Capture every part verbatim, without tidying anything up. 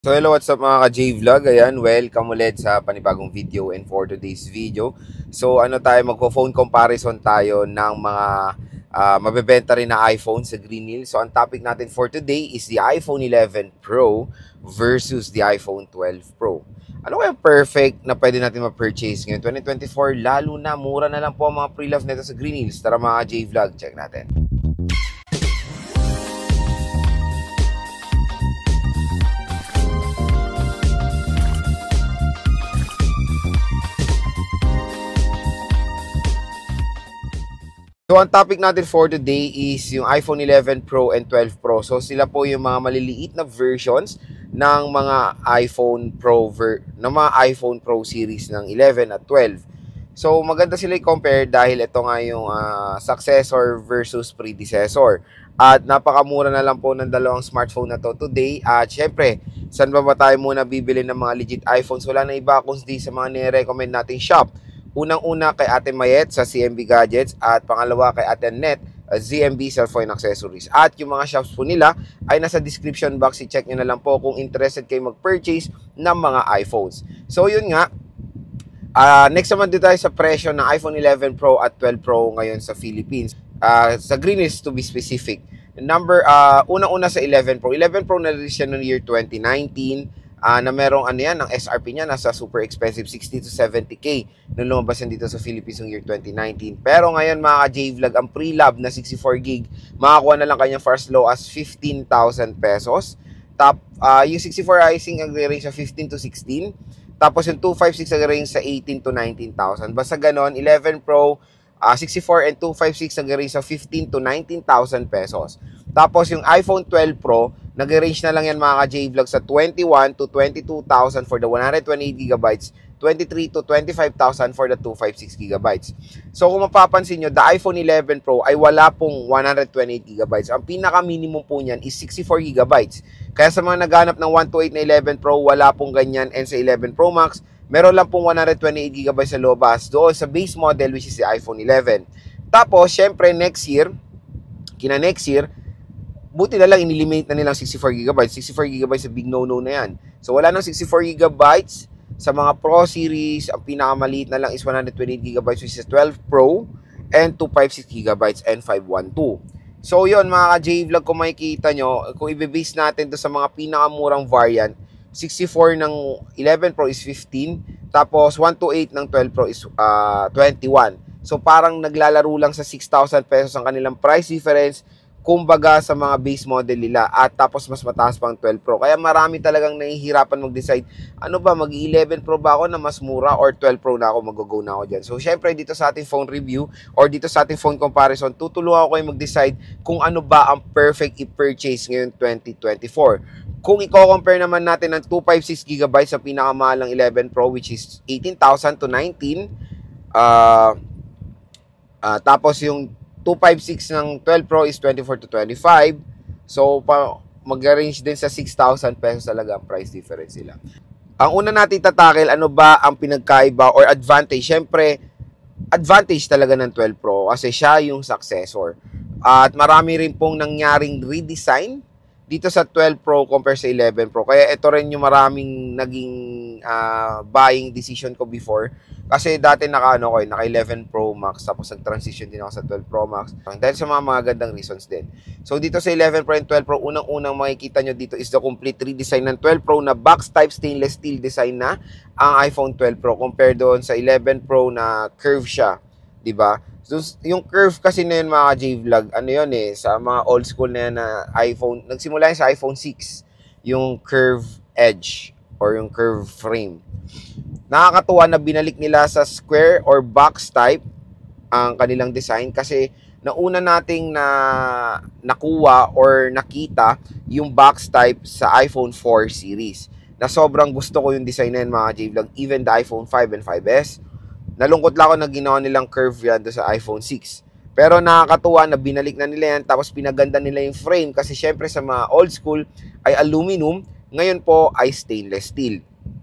So hello, what's up mga ka-J-Vlog? Ayan, welcome ulit sa panibagong video and for today's video. So ano tayo, magpo-phone comparison tayo ng mga uh, mabebenta rin na iPhone sa Green Hills. So ang topic natin for today is the iPhone eleven Pro versus the iPhone twelve Pro. Ano kaya perfect na pwede natin ma-purchase ngayon twenty twenty-four? Lalo na, mura na lang po ang mga pre-love nito sa Green Hills. Tara mga ka-J-Vlog, check natin. So, ang topic natin for today is yung iPhone eleven Pro and twelve Pro. So, sila po yung mga maliliit na versions ng mga iPhone Pro ver ng mga iPhone Pro series ng eleven at twelve. So, maganda sila i-compare dahil ito nga yung uh, successor versus predecessor. At napakamura na lang po ng dalawang smartphone na to today. At syempre, saan ba ba tayo muna bibili ng mga legit iPhones? Wala na iba kundi sa mga nire-recommend nating shop. Unang-una kay Ate Mayet sa C M B Gadgets at pangalawa kay Ate Net, uh, Z M B Cellphone Accessories. At yung mga shops po nila ay nasa description box. I-check nyo na lang po kung interested kayo mag-purchase ng mga iPhones. So yun nga, uh, next naman dito tayo sa presyo ng iPhone eleven Pro at twelve Pro ngayon sa Philippines. Uh, sa Green Hills to be specific. Number, uh, unang-una sa eleven Pro. eleven Pro na release siya noong year twenty nineteen. Uh, na merong ano yan, ang S R P niya nasa super expensive sixty to seventy K nung lumabas yan dito sa Philippines ng year twenty nineteen. Pero ngayon mga ka-J-Vlog, ang pre-lab na sixty-four gig, makakuha na lang kanyang for as low as fifteen thousand pesos. Top, uh, yung sixty-four I think ang range sa fifteen to sixteen. Tapos yung two fifty-six ang range sa eighteen to nineteen thousand. Basta ganon, eleven Pro, uh, sixty-four and two fifty-six ang range sa fifteen to nineteen thousand pesos. Tapos yung iPhone twelve Pro, nag-range na lang yan mga ka-J-Vlog sa twenty-one to twenty-two thousand for the one hundred twenty-eight gigabytes, twenty-three to twenty-five thousand for the two fifty-six gigabytes. So kung mapapansin nyo, the iPhone eleven Pro ay wala pong one hundred twenty-eight gigabytes. Ang pinaka-minimum po niyan is sixty-four gigabytes. Kaya sa mga naghanap ng one twenty-eight na eleven Pro, wala pong ganyan. And sa eleven Pro Max, meron lang pong one hundred twenty-eight gigabytes sa lobas doon sa base model which is the iPhone eleven. Tapos, syempre, next year, kina next year, buti na lang inilimit na nilang sixty-four gigabytes. sixty-four gigabytes sa big no-no na yan. So wala nang sixty-four gigabytes sa mga Pro series. Ang pinakamaliit na lang is one hundred twenty-eight gigabytes which is twelve Pro and two fifty-six gigabytes and five twelve. So yun mga ka-J-Vlog, kung makikita nyo, kung i-base natin to sa mga pinakamurang variant, sixty-four ng eleven Pro is fifteen, tapos one twenty-eight ng twelve Pro is uh, twenty-one. So parang naglalaro lang sa six thousand pesos ang kanilang price difference kumbaga sa mga base model nila, at tapos mas mataas pang twelve Pro. Kaya marami talagang nahihirapan mag-decide, ano ba, mag-eleven Pro ba ako na mas mura or twelve Pro na ako, mag-go na ako dyan. So syempre dito sa ating phone review or dito sa ating phone comparison, tutulungan ko kayo mag-decide kung ano ba ang perfect i-purchase ngayon twenty twenty-four. Kung i-compare naman natin ng two fifty-six gigabytes sa pinakamahalang eleven Pro which is eighteen thousand to nineteen, uh, uh, tapos yung two fifty-six ng twelve Pro is twenty-four to twenty-five. So, mag-range din sa six thousand pesos talaga ang price difference sila. Ang una natin tatakil, ano ba ang pinagkaiba or advantage? Siyempre, advantage talaga ng twelve Pro kasi siya yung successor. At marami rin pong nangyaring redesign dito sa twelve Pro compare sa eleven Pro. Kaya ito rin yung maraming naging uh, buying decision ko before. Kasi dati naka, ano, ko, naka eleven Pro Max, tapos nag-transition din ako sa twelve Pro Max. Dahil sa mga mga gandang reasons din. So dito sa eleven Pro and twelve Pro, unang-unang makikita nyo dito is the complete redesign ng twelve Pro na box type stainless steel design na ang iPhone twelve Pro compared doon sa eleven Pro na curve siya. Diba? So, yung curve kasi na yun mga ka-J-Vlog, ano yun eh, sa mga old school na yan na iPhone, nagsimula yun sa iPhone six, yung curve edge or yung curve frame. Nakakatuwa na binalik nila sa square or box type ang kanilang design kasi nauna nating na nakuha or nakita yung box type sa iPhone four series. Na sobrang gusto ko yung design na yun mga ka-J-Vlog, even the iPhone five and five S. Nalungkot lang ako na ginawa nilang curve yan do sa iPhone six. Pero nakakatuwa na binalik na nila yan, tapos pinaganda nila yung frame kasi syempre sa mga old school ay aluminum, ngayon po ay stainless steel.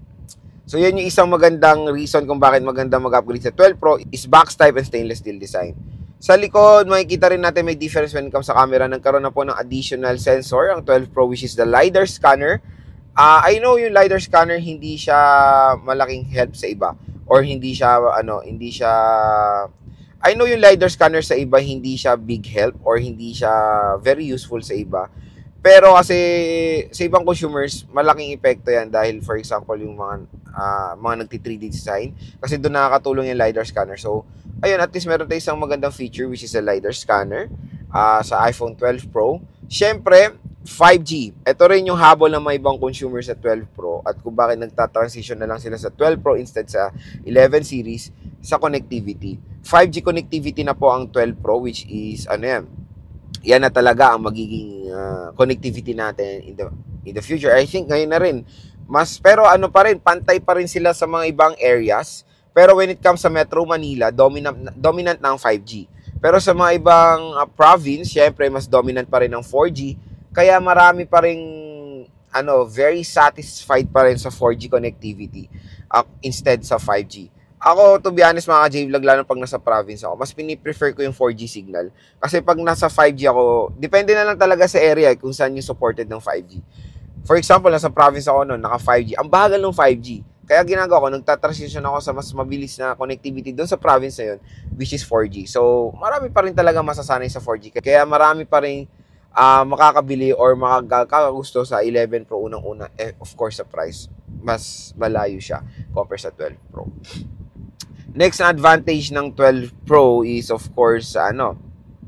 So yan yung isang magandang reason kung bakit maganda mag-upgrade sa twelve Pro is box type and stainless steel design. Sa likod, makikita rin natin may difference when it comes sa camera. Nagkaroon na po ng additional sensor ang twelve Pro which is the LiDAR scanner. Uh, I know yung LiDAR scanner hindi siya malaking help sa iba or hindi siya ano, hindi siya I know yung LiDAR scanner sa iba hindi siya big help or hindi siya very useful sa iba. Pero kasi sa ibang consumers, malaking epekto yan dahil for example yung mga uh, mga nagti three D design kasi doon nakakatulong yung LiDAR scanner. So, ayun, at least meron tayo isang magandang feature which is a LiDAR scanner uh, sa iPhone twelve Pro. Siyempre, five G. Ito rin yung habol ng mga ibang consumers sa twelve Pro at kung bakit nagta-transition na lang sila sa twelve Pro instead sa eleven series sa connectivity. five G connectivity na po ang twelve Pro which is ano yan, yan na talaga ang magiging uh, connectivity natin in the in the future. I think ngayon na rin. Mas pero ano pa rin, pantay pa rin sila sa mga ibang areas. Pero when it comes sa Metro Manila, dominant dominant na ang five G. Pero sa mga ibang uh, province, syempre mas dominant pa rin ang four G. Kaya marami pa ring ano, very satisfied pa rin sa four G connectivity uh, instead sa five G. Ako, to be honest, mga ka-J-Vlog, lalo pag nasa province ako, mas piniprefer ko yung four G signal. Kasi pag nasa five G ako, depende na lang talaga sa area kung saan yung supported ng five G. For example, nasa province ako noon, naka five G. Ang bagal ng five G. Kaya ginagawa ko, nagta-transition ako sa mas mabilis na connectivity doon sa province na yun, which is four G. So, marami pa rin talaga masasanay sa four G. Kaya marami pa rin uh, makakabili or makakagusto sa eleven Pro unang-una. Eh, of course, sa price. Mas malayo siya compare sa twelve Pro. Next na advantage ng twelve Pro is of course sa ano,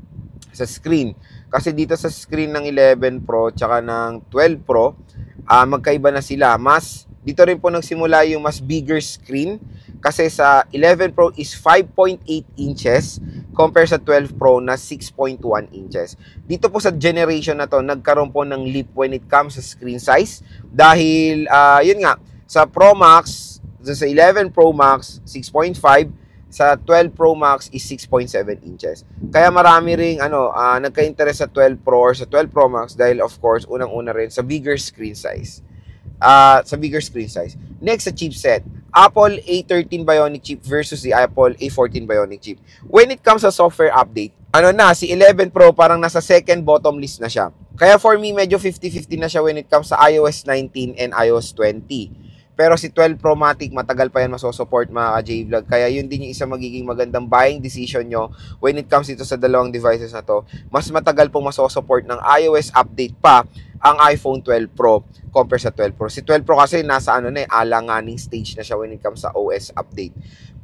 sa screen. Kasi dito sa screen ng eleven Pro tsaka ng twelve Pro, uh, magkaiba na sila. Mas dito rin po nagsimula yung mas bigger screen kasi sa eleven Pro is five point eight inches compare sa twelve Pro na six point one inches. Dito po sa generation na to, nagkaroon po ng leap when it comes sa screen size dahil uh, yun nga, sa Pro Max, sa eleven Pro Max, six point five, sa twelve Pro Max is six point seven inches. Kaya marami ring ano, uh, nagka-interest sa twelve Pro or sa twelve Pro Max dahil of course, unang-una rin sa bigger screen size. Uh, sa bigger screen size. Next sa chipset, Apple A thirteen Bionic chip versus the Apple A fourteen Bionic chip. When it comes sa software update, ano na, si eleven Pro parang nasa second bottom list na siya. Kaya for me, medyo fifty fifty na siya when it comes sa i O S nineteen and i O S twenty. Pero si twelve Pro Matic, matagal pa yan masosupport mga ka-J-Vlog. Kaya yun din yung isang magiging magandang buying decision nyo when it comes ito sa dalawang devices na to. Mas matagal pong masosupport ng iOS update pa ang iPhone twelve Pro compare sa twelve Pro. Si twelve Pro kasi nasa ano na eh, alanganing stage na siya when it comes sa O S update.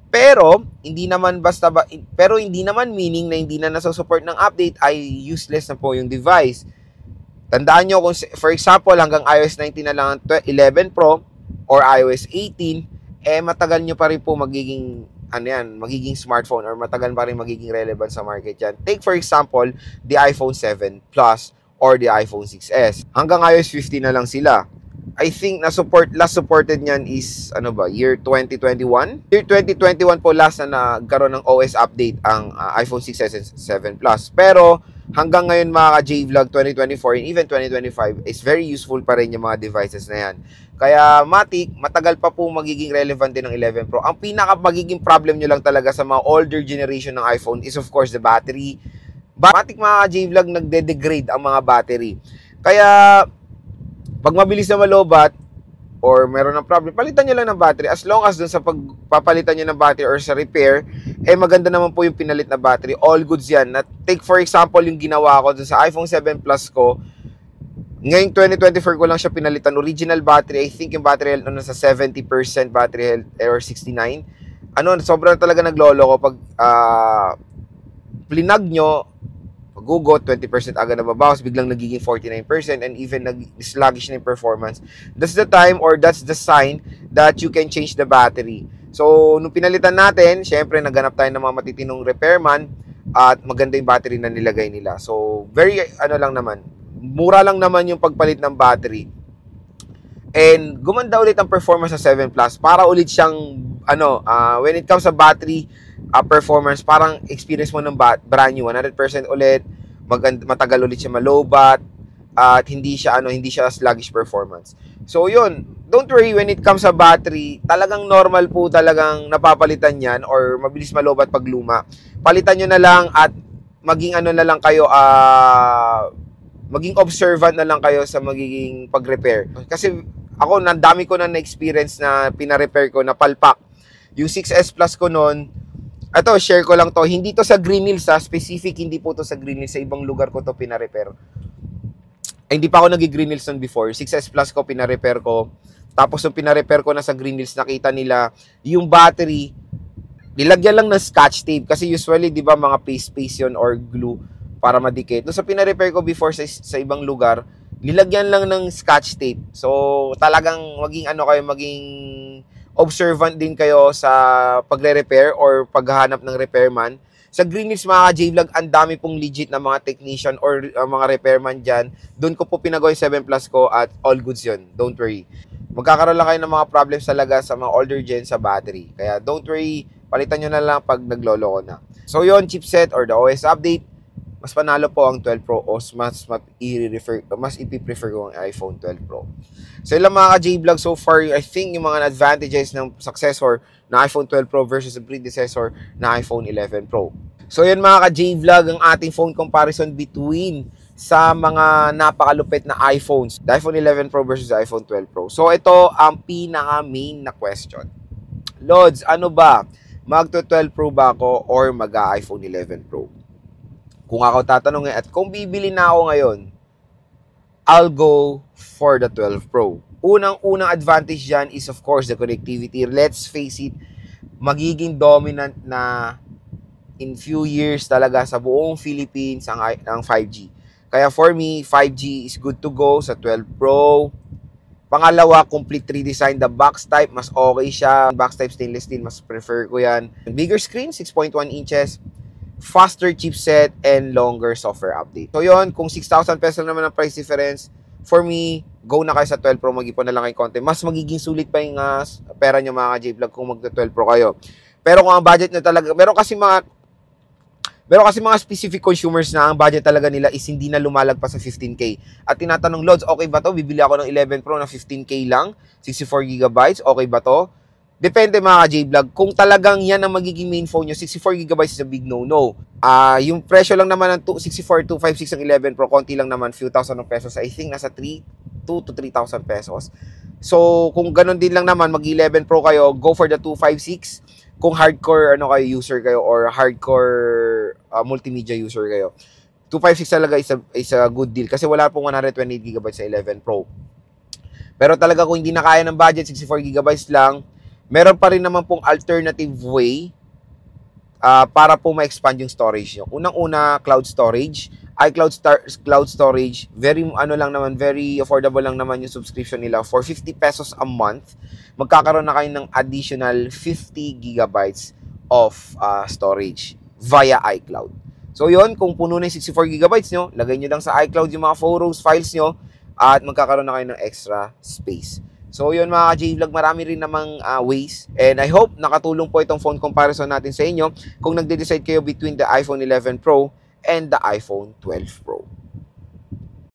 Pero hindi naman basta ba, pero hindi naman meaning na hindi na nasusupport ng update ay useless na po yung device. Tandaan nyo kung for example hanggang i O S nineteen na lang ang eleven Pro or i O S eighteen, eh matagal nyo pa rin po magiging ano yan, magiging smartphone or matagal pa rin magiging relevant sa market yan. Take for example, the iPhone seven Plus or the iPhone six S. Hanggang i O S fifteen na lang sila. I think na support last supported niyan is ano ba, year twenty twenty-one. Year twenty twenty-one po last na nagkaroon ng O S update ang uh, iPhone six S and seven Plus. Pero hanggang ngayon mga ka-J-Vlog twenty twenty-four and even twenty twenty-five is very useful pa rin yung mga devices na yan. Kaya Matic, matagal pa po magiging relevant din ng eleven Pro. Ang pinaka magiging problem nyo lang talaga sa mga older generation ng iPhone is of course the battery. Matic mga ka-J-Vlog, nagde-degrade ang mga battery. Kaya pag mabilis na malobat or meron ng problem, palitan nyo lang ng battery. As long as dun sa pagpapalitan nyo ng battery or sa repair, eh maganda naman po yung pinalit na battery. All goods yan. Na, take for example yung ginawa ko dun sa iPhone seven Plus ko. Ngayong twenty twenty-four ko lang siya pinalitan. Original battery, I think yung battery health na nasa seventy percent battery health or sixty-nine. Ano, sobrang talaga naglolo ko pag uh, plinag nyo, gugot, twenty percent agad nababawas, biglang nagiging forty-nine percent and even nag-sluggish na yung performance. That's the time or that's the sign that you can change the battery. So, nung pinalitan natin, syempre, naghanap tayo ng mga matitinong repairman at maganda yung battery na nilagay nila. So, very, ano lang naman, mura lang naman yung pagpalit ng battery. And, gumanda ulit ang performance sa seven Plus para ulit siyang, ano, uh, when it comes sa battery, Uh, performance, parang experience mo ng brand new, one hundred percent ulit, mag- matagal ulit siya malobat, uh, at hindi siya, ano, hindi siya sluggish performance. So, yun, don't worry when it comes sa battery, talagang normal po talagang napapalitan yan or mabilis malobat pag luma. Palitan nyo na lang at maging ano na lang kayo, uh, maging observant na lang kayo sa magiging pag-repair. Kasi, ako, nandami ko na na-experience na pina-repair ko, na palpak. Yung six S Plus ko noon, ito, share ko lang to. Hindi to sa Green Hills, sa specific, hindi po to sa Green Hills. Sa ibang lugar ko to pina-repair. Ay, hindi pa ako nag-Green Hills noon before. six S Plus ko, pina-repair ko. Tapos, yung pina-repair ko na sa Green Hills, nakita nila, yung battery, nilagyan lang ng scotch tape. Kasi usually, di ba, mga paste-paste yun or glue para madikit. No, sa pina-repair ko before sa, sa ibang lugar, nilagyan lang ng scotch tape. So, talagang maging ano kayo, maging observant din kayo sa pagre-repair or paghahanap ng repairman. Sa Green Hills, mga ka-J-Vlog, ang dami pong legit na mga technician or uh, mga repairman dyan. Doon ko po pinagawa yung seven plus ko at all goods yun. Don't worry. Magkakaroon lang kayo ng mga problems talaga sa mga older gen sa battery. Kaya don't worry, palitan nyo na lang pag naglolo ko na. So yun, chipset or the O S update, mas panalo po ang twelve Pro o mas, mas, i-refer, mas ipi-prefer ko ang iPhone twelve Pro. So yun lang mga ka-J-Vlog, so far, I think yung mga advantages ng successor na iPhone twelve Pro versus the predecessor na iPhone eleven Pro. So yun mga ka-J-Vlog, ang ating phone comparison between sa mga napakalupit na iPhones, the iPhone eleven Pro versus the iPhone twelve Pro. So ito ang pinaka-main na question. Lods, ano ba? Magto-twelve Pro ba ako or mag-iPhone eleven Pro? Kung ako tatanungin at kung bibili na ako ngayon, I'll go for the twelve Pro. Unang-unang advantage dyan is of course the connectivity. Let's face it, magiging dominant na in few years talaga sa buong Philippines ang, ang five G. Kaya for me, five G is good to go sa twelve Pro. Pangalawa, complete redesign. The box type, mas okay siya. Box type stainless steel, mas prefer ko yan. Bigger screen, six point one inches. Faster chipset and longer software update. So yun, kung six thousand pesos naman ang price difference, for me, go na kayo sa twelve Pro, mag-ipon na lang kayo konti. Mas magiging sulit pa yung uh, pera nyo mga ka-J-Vlog kung mag-twelve Pro kayo. Pero kung ang budget nyo talaga, meron kasi mga meron kasi mga specific consumers na ang budget talaga nila is hindi na lumalagpas sa fifteen K. At tinatanong, Lods, okay ba to? Bibili ako ng eleven Pro na fifteen K lang, sixty-four gigabytes, okay ba to? Depende mga ka-J-Vlog. Kung talagang yan ang magiging main phone nyo, sixty-four gigabytes is a big no-no. Uh, yung presyo lang naman ng sixty-four two fifty-six ng eleven Pro, konti lang naman, few thousand ng pesos. I think nasa two to three thousand pesos. So, kung ganun din lang naman, mag-eleven Pro kayo, go for the two fifty-six. Kung hardcore ano kayo, user kayo or hardcore uh, multimedia user kayo. two fifty-six talaga is a, is a good deal kasi wala pong one twenty-eight gigabytes sa eleven Pro. Pero talaga kung hindi na kaya ng budget, sixty-four gigabytes lang, meron pa rin naman pong alternative way uh, para po ma-expand yung storage nyo. Unang-una, cloud storage. iCloud star cloud storage, very ano lang naman, very affordable lang naman yung subscription nila. For fifty pesos a month, magkakaroon na kayo ng additional fifty gigabytes of uh, storage via iCloud. So yun, kung puno na yung sixty-four gigabytes nyo, lagay nyo lang sa iCloud yung mga photos, files nyo, at magkakaroon na kayo ng extra space. So yun mga ka-J-Vlog, marami rin namang uh, ways. And I hope nakatulong po itong phone comparison natin sa inyo kung nagde-decide kayo between the iPhone eleven Pro and the iPhone twelve Pro.